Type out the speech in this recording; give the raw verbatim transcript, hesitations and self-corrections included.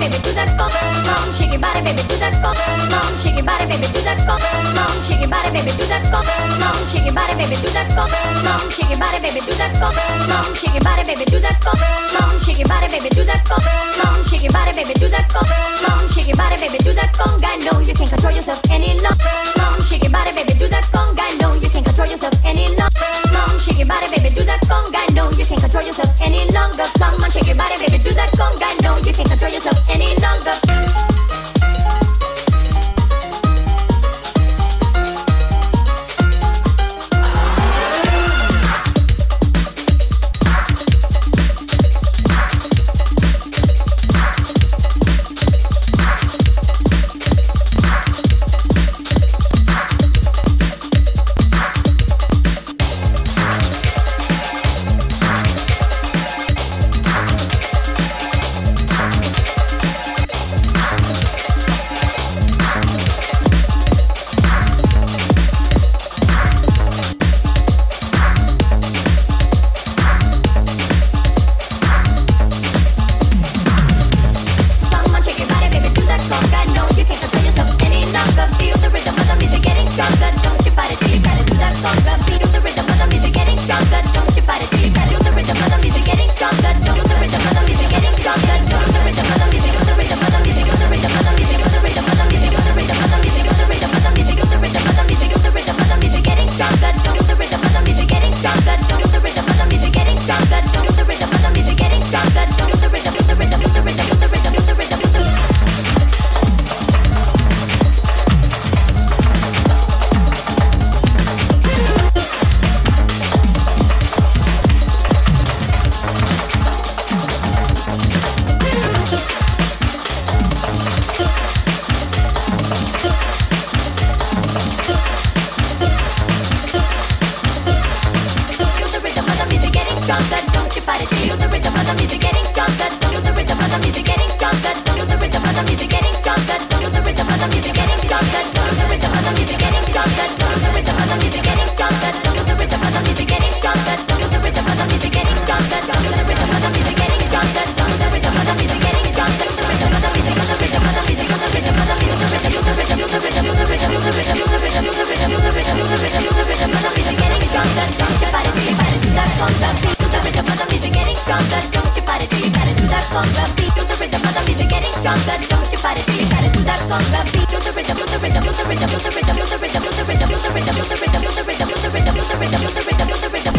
baby, do that conga. Long, shake your body, baby, do that conga. Long, shake your body, baby, do that conga. Long, shake your body, baby, do that conga. Long, shake your body, baby, do that conga. Long, shake your body, baby, do that conga. Long, shake your body, baby, do that conga. Long, shake your body, baby, do that conga. Long, shake your body, baby, do that conga. Long, shake your body, baby, do that conga. I know you can't control yourself any longer. Long, shake your body, baby, do that conga. I know you can't control yourself any longer. Long, shake your body, baby, do that conga. I know you can't control yourself any longer. Come on, shake your body, baby, do that conga. I know you can't control yourself any longer. Rhythm,